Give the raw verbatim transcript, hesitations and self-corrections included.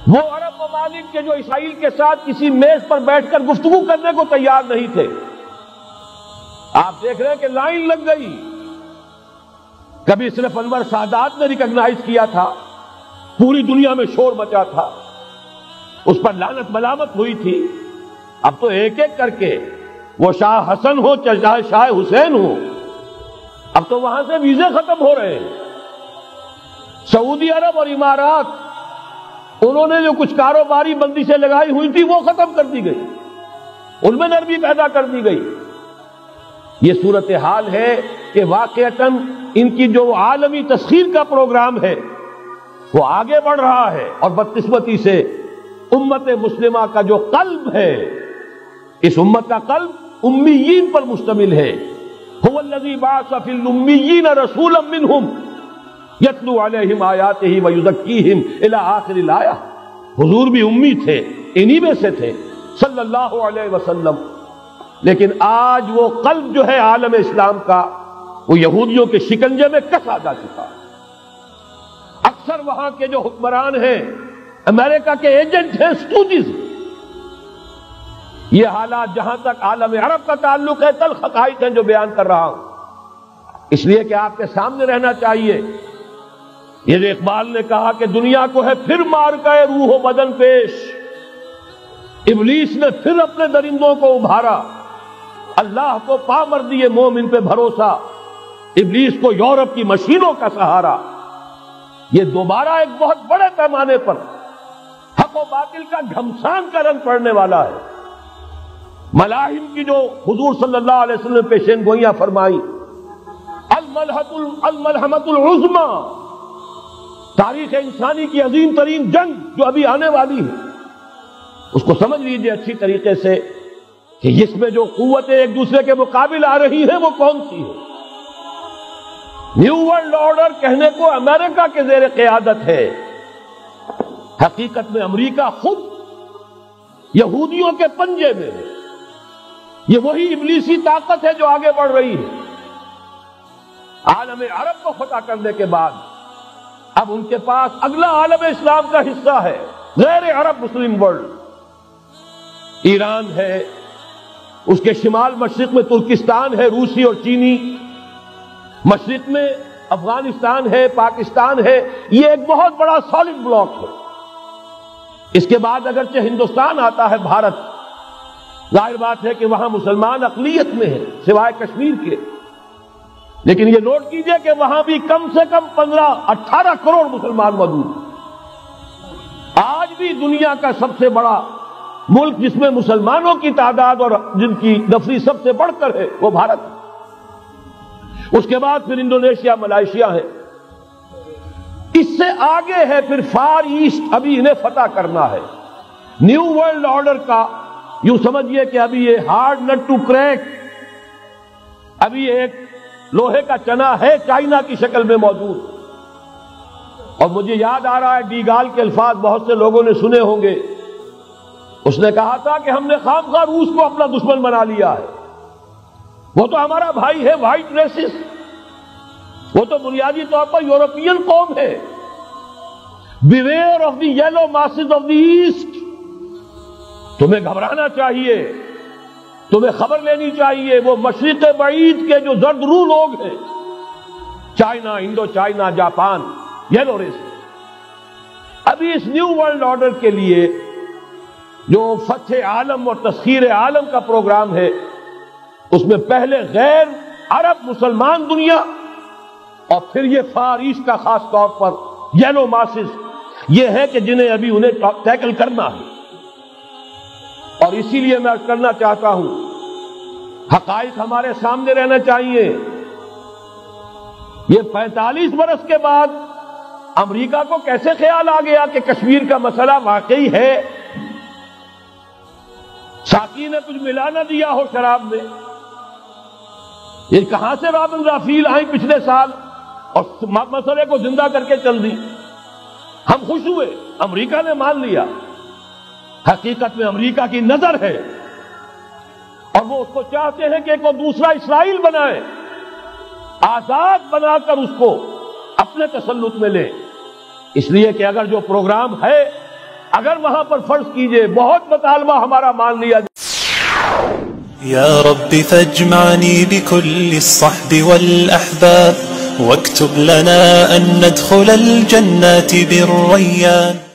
وہ عرب ممالک کے جو اسرائیل کے ساتھ کسی میز پر بیٹھ کر گفتگو کرنے کو تیار نہیں تھے، آپ دیکھ رہے ہیں کہ لائن لگ گئی. کبھی صرف انور سادات نے ریکگنائز کیا تھا، پوری دنیا میں شور مچا تھا، اس پر لعنت ملامت ہوئی تھی. اب تو ایک ایک کر کے، وہ شاہ حسن ہو چاہے شاہ حسین ہو، اب تو وہاں سے ویزے ختم ہو رہے ہیں. سعودی عرب اور امارات، انہوں نے جو کچھ کاروباری بندشیں لگائی ہوئی تھی وہ ختم کر دی گئی، ان میں نرمی پیدا کر دی گئی. یہ صورتحال ہے کہ واقعتاً ان کی جو عالمی تسخیر کا پروگرام ہے وہ آگے بڑھ رہا ہے، اور بدقسمتی سے امت مسلمہ کا جو قلب ہے، اس امت کا قلب امیین پر مشتمل ہے. هو الذی بعث فی الامیین رسولا منہم یتلو علیہم آیاتہ ویزکیہم الی آخر الآیہ. حضور بھی امی تھے، انہی میں سے تھے صلی اللہ علیہ وسلم. لیکن آج وہ قلب جو ہے عالم اسلام کا، وہ یہودیوں کے شکنجے میں کسا جا چکا. اکثر وہاں کے جو حکمران ہیں امریکہ کے ایجنٹ ہیں، اسٹوجز. یہ حالات جہاں تک عالم عرب کا تعلق ہے تلخ حقائق ہیں جو بیان کر رہا ہوں، اس لیے کہ آپ کے سامنے رہنا چاہیے. یہ جو اقبال نے کہا کہ دنیا کو ہے پھر مار گئے روح و بدن پیش، ابلیس نے پھر اپنے درندوں کو ابھارا، اللہ کو پا مر دیے مومن پہ بھروسہ، ابلیس کو یورپ کی مشینوں کا سہارا. یہ دوبارہ ایک بہت بڑے پیمانے پر حق و باطل کا گھمسان کا رنگ پڑنے والا ہے. ملاحم کی جو حضور صلی اللہ علیہ وسلم نے پیشین گوئیاں فرمائی، الملحمۃ العظمیٰ، تاریخ انسانی کی عظیم ترین جنگ جو ابھی آنے والی ہے، اس کو سمجھ لیجئے اچھی طریقے سے کہ اس میں جو قوتیں ایک دوسرے کے مقابل آ رہی ہیں وہ کون سی ہے. نیو ورلڈ آرڈر کہنے کو امریکہ کے زیر قیادت ہے، حقیقت میں امریکہ خود یہودیوں کے پنجے میں ہے. یہ وہی ابلیسی طاقت ہے جو آگے بڑھ رہی ہے. عالم عرب کو فتح کرنے کے بعد اب ان کے پاس اگلا عالم اسلام کا حصہ ہے، غیر عرب مسلم ورلڈ. ایران ہے، اس کے شمال مشرق میں ترکستان ہے، روسی اور چینی، مشرق میں افغانستان ہے، پاکستان ہے. یہ ایک بہت بڑا سالڈ بلاک ہے. اس کے بعد اگرچہ ہندوستان آتا ہے، بھارت، ظاہر بات ہے کہ وہاں مسلمان اقلیت میں ہے سوائے کشمیر کے، لیکن یہ نوٹ کیجئے کہ وہاں بھی کم سے کم پندرہ اٹھارہ کروڑ مسلمان موجود ہیں. آج بھی دنیا کا سب سے بڑا ملک جس میں مسلمانوں کی تعداد اور جن کی نفری سب سے بڑھ کر ہے وہ بھارت ہے. اس کے بعد پھر انڈونیشیا، ملائیشیا ہے. اس سے آگے ہے پھر فار ایسٹ، ابھی انہیں فتح کرنا ہے. نیو ورلڈ آرڈر کا یوں سمجھیے کہ ابھی یہ ہارڈ نٹ ٹو کریک، ابھی ایک لوہے کا چنا ہے چائنا کی شکل میں موجود. اور مجھے یاد آ رہا ہے ڈی گال کے الفاظ بہت سے لوگوں نے سنے ہوں گے. اس نے کہا تھا کہ ہم نے خام خواہ روس کو اپنا دشمن بنا لیا ہے، وہ تو ہمارا بھائی ہے، وائٹ ریسس، وہ تو بنیادی طور پر یورپین قوم ہے. Beware of the yellow masses of the east, تمہیں گھبرانا چاہیے، تمہیں خبر لینی چاہیے. وہ مشرق بعید کے جو زرد رو لوگ ہیں، China, Indo China, Japan, yellow race. ابھی اس نیو ورلڈ آرڈر کے لیے جو فتح عالم اور تسخیر عالم کا پروگرام ہے، اس میں پہلے غیر عرب مسلمان دنیا اور پھر یہ فار ایسٹ کا خاص طور پر یلو ماسز، یہ ہے کہ جنہیں ابھی انہیں ٹیکل کرنا ہے. اور اسی لیے میں کرنا چاہتا ہوں، حقائق ہمارے سامنے رہنا چاہیے. یہ پینتالیس برس کے بعد امریکہ کو کیسے خیال آ گیا کہ کشمیر کا مسئلہ واقعی ہے، ساقی نے کچھ ملا نہ دیا ہو شراب میں. یہ کہاں سے رابن رافیل آئی پچھلے سال اور مسئلے کو زندہ کر کے چل دی. ہم خوش ہوئے، امریکہ نے مان لیا. حقیقت میں امریکہ کی نظر ہے اور وہ اس کو چاہتے ہیں کہ کوئی دوسرا اسرائیل بنائے، آزاد بنا کر اس کو اپنے تسلط میں لے. اس لیے کہ اگر جو پروگرام ہے اگر وہاں پر فرض کیجئے بہت مطالبہ ہمارا مان لیا جائے. يا رب فاجمعني بكل الصحب والأحباب واكتب لنا أن ندخل الجنات بالريان.